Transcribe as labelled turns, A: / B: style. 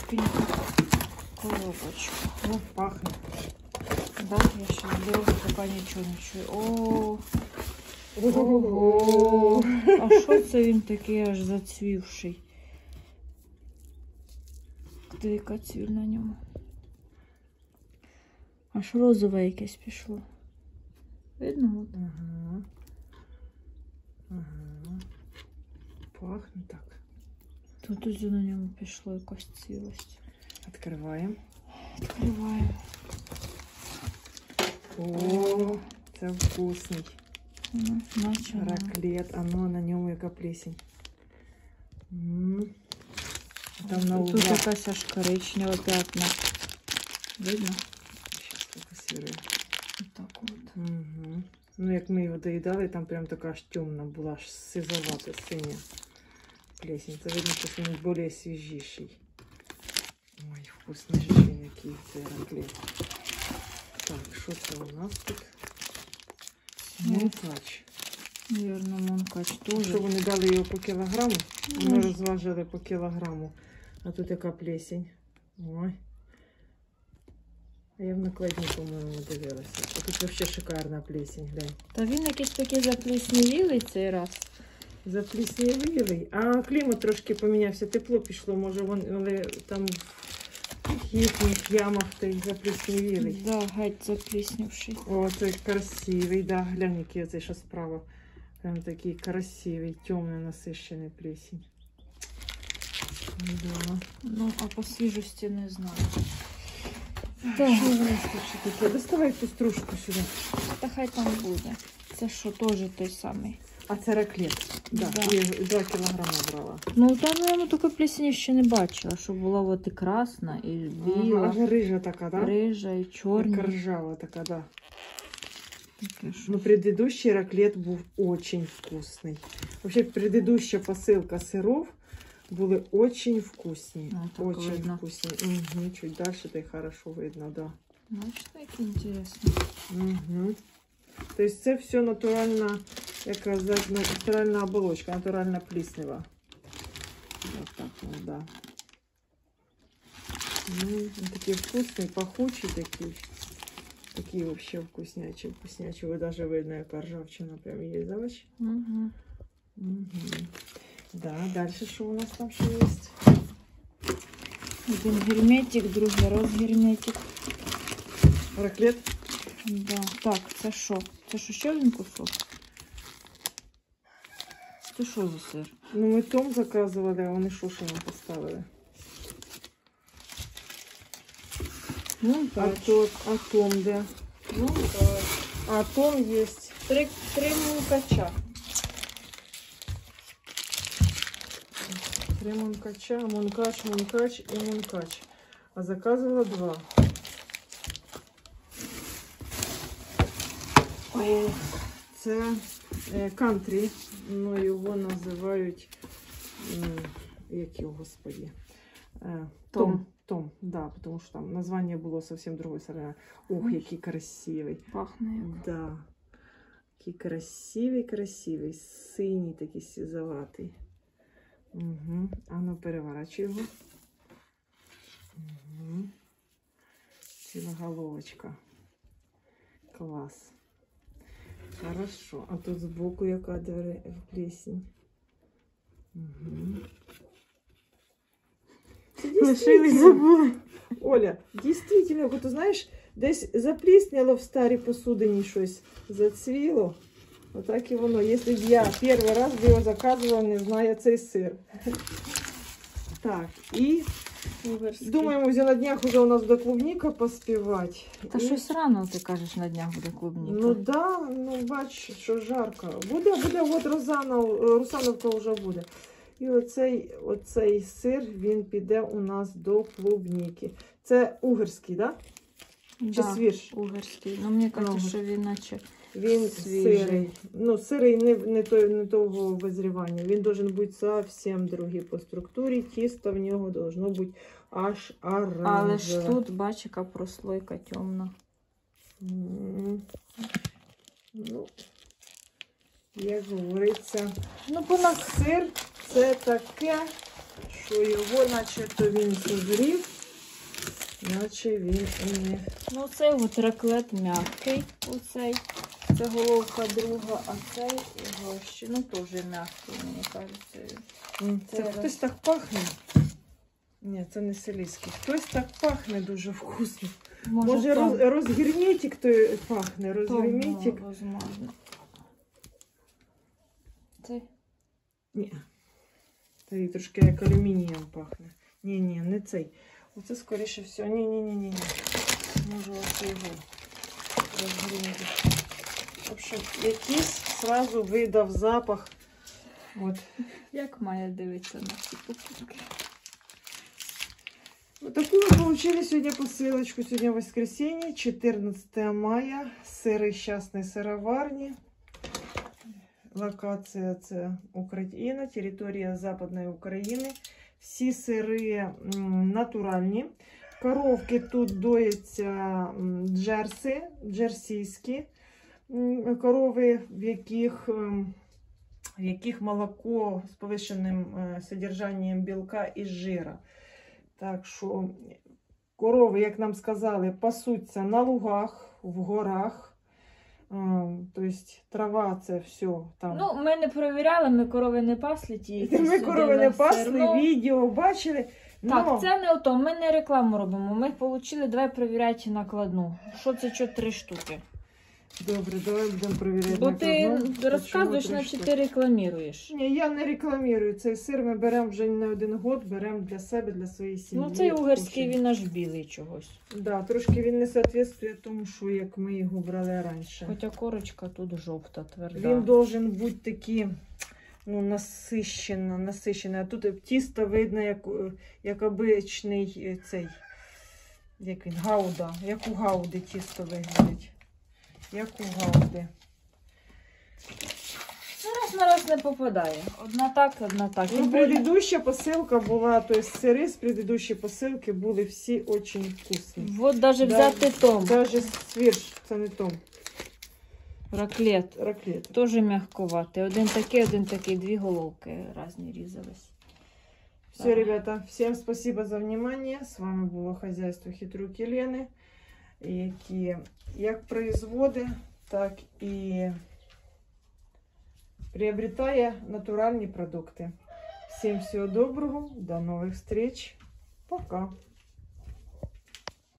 A: малюсеньку коробочку.
B: Ну, пахнет.
A: Да, я сейчас беру, пока нічого не чую. О, ого. А що це він такий аж зацвівший? Дивіться цвіль на ньому. Аж розове якесь пішло. Видно? От?
B: Ага. Ага. Пахне так.
A: Тут ось на ньому пішло якась цвілость.
B: Відкриваємо.
A: Відкриваємо.
B: О, це вкусний.
A: Ну, наче
B: Раклет, а ну на ньому яка плесень. Там на
A: тут
B: углах.
A: якась аж коричнева п'ятна. Видно?
B: Сейчас фокусирую.
A: Отак от.
B: Угу. Ну, як ми його доїдали, там прям така аж темна була, аж сизовата, синя плесень. Це видно, що він більш свіжіший. Ой, вкусний же який цей раклет. Так, що це у нас тут? Монкач.
A: Наверно, монкач теж.
B: Що вони дали його по кілограму? Ми розважили по кілограму. А тут яка плесень. Ой. А я в накладні, по-моєму, дивилася. А тут взагалі шикарна плесень, глянь.
A: Та він якийсь такий запліснівілий цей раз.
B: Запліснявілий. А клімат трошки помінявся, тепло пішло, може вони там в їхніх ямах той запліснявілий.
A: Да, геть запліснівший.
B: О, цей красивий, да, глянь, який оцей що справа. Прям такий красивий, темний, насищений плесень. Да.
A: Ну, а по свіжості не знаю.
B: Так, що у нас тут ще таке? Доставай ту стружку сюди.
A: Та хай там буде. Це що, теж той самий.
B: А це раклет. Да,
A: Да.
B: я 2 кілограми брала.
A: Ну, там я таку плесені ще не бачила, щоб була от і красна, і біла,
B: Ага, рижа така, да?
A: рижа, і чорна.
B: Ржава така, да.
A: Таке, що...
B: Но предыдущий раклет был очень вкусный. Вообще, предыдущая посылка сыров были очень вкусные.
A: Ну, так
B: очень
A: видно.
B: вкусные. Угу, чуть дальше, да и хорошо видно, да.
A: Бачите, як інтересно.
B: Угу. То есть це все натуральна, як казати, натуральна оболочка, натуральна пліснева. Вот так вот, да. Ну, он такий вкусний, пахучий такий. Такие вообще вкуснячие, вкуснячие. Вот даже видно, яка ржавчина прям є, да, вообще?
A: Угу.
B: Угу. Да, дальше что у нас там ще есть?
A: Один герметик, другий розгерметик.
B: Раклет?
A: Да. Так, це що? Це що, ще один кусок? Це що за сир?
B: Ну, ми том заказували, а вони що нам поставили?
A: Ну,
B: А том, де?
A: Ну, так.
B: А том есть.
A: Три мункача.
B: 3 мункача, мункач и мункач. А заказывала 2. О, це кантрі, ну його називають, як його, господи, Том, да, потому что там название было совсем другое. Ух, який красивый.
A: Пахне як.
B: Да. Який красивий, синій такий сизоватий. Угу. А ну переворачуй його. Угу. Ціла головочка. Клас. Хорошо. А тут збоку яка плесень. Угу. Лишились, забули. Оля, дійсно, ти знаєш, десь заплісняло в старій посудині щось, зацвіло. Отак і воно. Якщо б я перший раз його заказувала, не знаю цей сир. Так, і
A: Угорський.
B: думаємо, вже на днях уже у нас буде клубніка поспівати.
A: Та щось рано, ти кажеш, на днях буде клубніка.
B: Ну да, ну бач, що жарко. Буде, от Русановка вже буде. І оцей сир, він піде у нас до клубніки. Це угорський, да? Чи свіж?
A: Угорський. Ну, мені кажуть, що він наче
B: Він сирий. Ну, сирий не того визрівання. Він должен бути зовсім другий по структурі. Тісто в нього должно бути аж оранжеве.
A: Але ж тут, бач, яка прослойка темна.
B: Ну, як говориться,
A: Ну, по нас
B: сир це таке, що його наче-то він созрів, наче він і не...
A: Ну, цей от раклет м'який, оцей. Це головка друга, а цей його ще, ну, теж м'який, мені кажеться.
B: Це хтось так пахне. Ні, це не селійський. Хтось так пахне дуже вкусно. Може розгірметик той пахне, розгірметик.
A: Возможно. Цей?
B: Ні. Цей трошки як алюмінієм пахне. Ні, не цей. Оце скоріше все. Ні. Може оце його розгірметик. В общем, якийсь сразу видав запах. От.
A: Як має дивитися на ці покупки?
B: Вот такую мы получили сегодня посылочку. Сегодня воскресенье, 14 мая. Сыры щасной сыроварни. Локація це Україна, територія Западної України. Всі сири натуральні. Коровки тут дояться джерсійські корови, в яких молоко з повищеним содержанням білка і жира. Так що корови, як нам сказали, пасуться на лугах, в горах. Тобто трава це все там.
A: Ну, ми не перевіряли, ми корови не пасли.
B: Ми корови не пасли, відео бачили.
A: Так, це не ото, ми не рекламу робимо. Ми отримали, давай перевіряти накладну. Що це 3 штуки?
B: Добре, давай будемо перевіряти.
A: Бо ти розказуєш, наче ти рекламуєш.
B: Ні, я не рекламую. Цей сир ми беремо вже не один год, беремо для себе, для своєї сім'ї.
A: Ну, цей угорський, він аж білий чогось.
B: Да, трошки він не відповідає тому, що як ми його брали раніше.
A: Хоча корочка тут жовта, тверда.
B: Він должен бути такий, ну, насищений. А тут тісто видно, як обичний цей, як він, гауда. Як у гауди тісто виглядить. Як у гауди.
A: На раз не попадає. Одна так.
B: Ну, предыдущая посилка була, то есть сири з предыдущої посилки були всі дуже вкусні.
A: Вот даже взяти том.
B: Даже свірш, це не том.
A: Раклет.
B: Раклет.
A: Тоже мягковатий. Один такий, 2 головки різні різались.
B: Все, ребята, всем спасибо за внимание. С вами было хозяйство Хитруки Лени, які як производить, так і приобретає натуральні продукти. Всім всього доброго, до нових встреч. Пока.